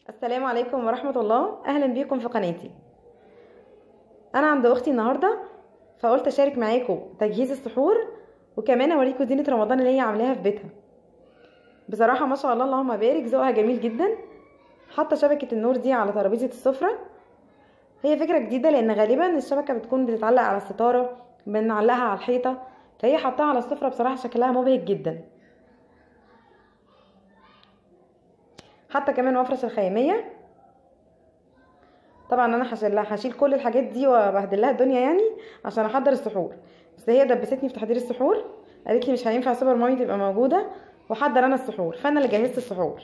السلام عليكم ورحمة الله. أهلا بيكم في قناتي. أنا عند أختي النهاردة، فقلت أشارك معاكم تجهيز السحور، وكمان أوريكم زينة رمضان اللي هي عاملاها في بيتها. بصراحة ما شاء الله اللهم بارك، ذوقها جميل جدا. حاطة شبكة النور دي على ترابيزة السفرة. هي فكرة جديدة لأن غالبا الشبكة بتكون بتتعلق على الستارة، بنعلقها على الحيطة، فهي حطاها على السفرة. بصراحة شكلها مبهج جدا. حتى كمان مفرش الخيامية. طبعا انا هشيل كل الحاجات دي وبهدل لها الدنيا يعني عشان احضر السحور. بس هي دبستني في تحضير السحور، قالت لي مش هينفع سوبر مامي تبقى موجوده وحضر انا السحور، فانا اللي جهزت السحور.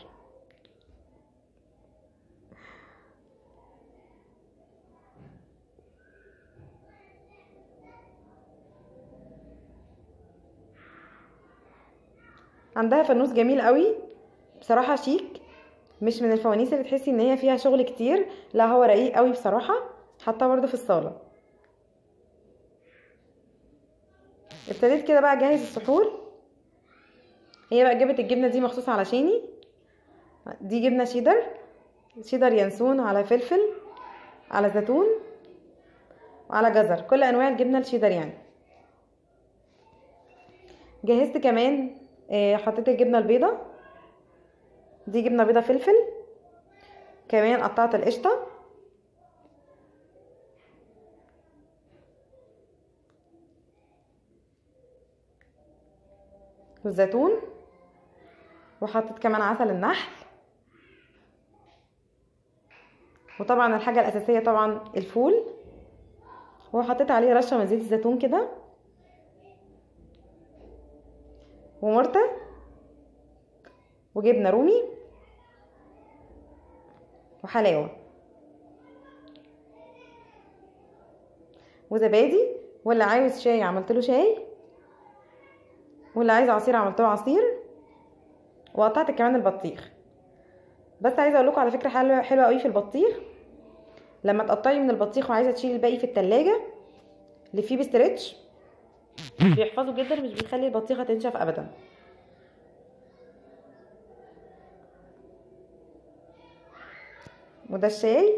عندها فانوس جميل قوي بصراحه، شيك، مش من الفوانيس اللي تحسي ان هي فيها شغل كتير، لا هو رقيق قوي بصراحه. حطاه برده في الصاله. ابتديت كده بقى اجهز السحور. هي بقى جابت الجبنه دي مخصوص علشاني. دي جبنه شيدر ينسون، على فلفل، على زيتون، وعلى جزر، كل انواع الجبنه الشيدر يعني. جهزت كمان حطيت الجبنه البيضه. دي جبنه بيضه فلفل. كمان قطعت القشطه والزيتون، وحطيت كمان عسل النحل. وطبعا الحاجه الاساسيه طبعا الفول، وحطيت عليه رشه من زيت الزيتون كده، ومرته، وجبنه رومي، وحلاوه، وزبادي. واللي عايز شاي عملت له شاي، واللي عايز عصير عملت له عصير. وقطعت كمان البطيخ. بس عايزه اقول لكم على فكره حلوه قوي في البطيخ. لما تقطعي من البطيخ وعايزه تشيلي الباقي في التلاجة، اللي فيه بستريتش بيحفظه جدا، مش بيخلي البطيخه تنشف ابدا. وده الشاي.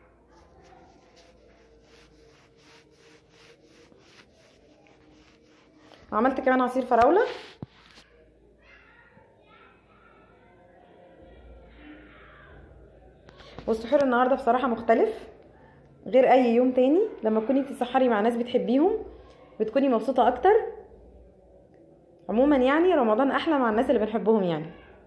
عملت كمان عصير فراوله. والسحور النهارده بصراحه مختلف غير اي يوم تاني. لما تكوني بتتسحري مع ناس بتحبيهم بتكوني مبسوطه اكتر. عموما يعني رمضان احلى مع الناس اللي بنحبهم يعني.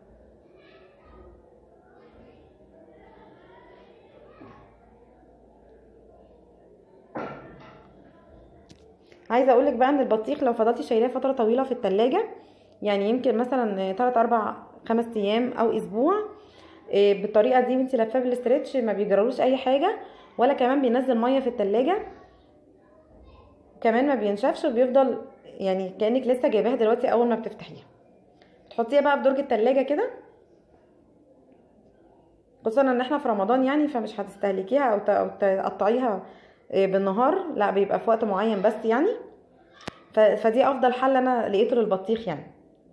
عايزه اقولك بقى ان البطيخ لو فضلتي شايلاه فتره طويله في التلاجة، يعني يمكن مثلا 3 4 5 ايام او اسبوع، بالطريقه دي وانتي لفاه بالاسترتش ما بيجرالوش اي حاجه، ولا كمان بينزل ميه في التلاجة، كمان ما بينشفش وبيفضل يعني كانك لسه جايباها دلوقتي اول ما بتفتحيها. تحطيها بقى في درج التلاجة كده، خصوصا ان احنا في رمضان يعني، فمش هتستهلكيها او تقطعيها بالنهار، لا بيبقى في وقت معين بس يعني. فدي افضل حل انا لقيته للبطيخ يعني.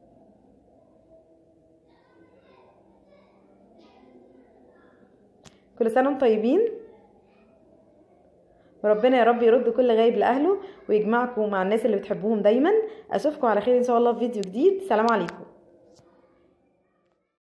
كل سنه وانتم طيبين، وربنا يا رب يرد كل غايب لاهله ويجمعكم مع الناس اللي بتحبوهم دايما. اشوفكم على خير ان شاء الله في فيديو جديد. سلام عليكم.